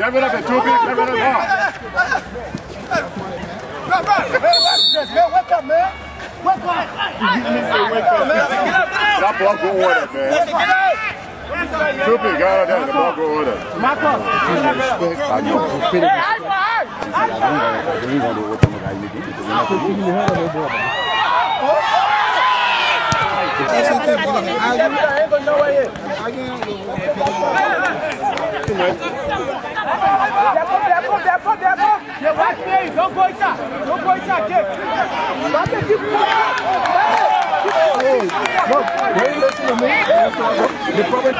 Get rid of it, Troopy. Get rid of it. Wake up, man. Wake up. That ball go order, man. Troopy, get out of there. The ball go order. Mark up. Don't go inside. Don't go inside. Get. Listen to me. The problem.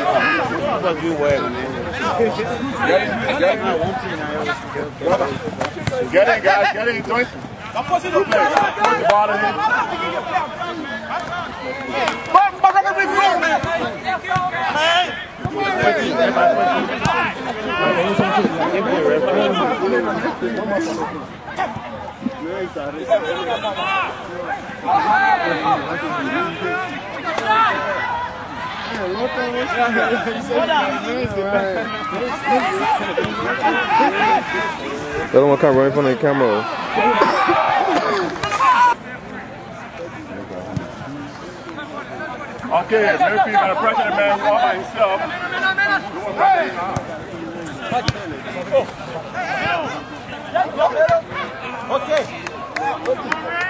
Get in, guys. Get in. Put the ball in here. They don't want to come right in front of the camera. Okay, Murphy got to pressure the man all by himself. Okay.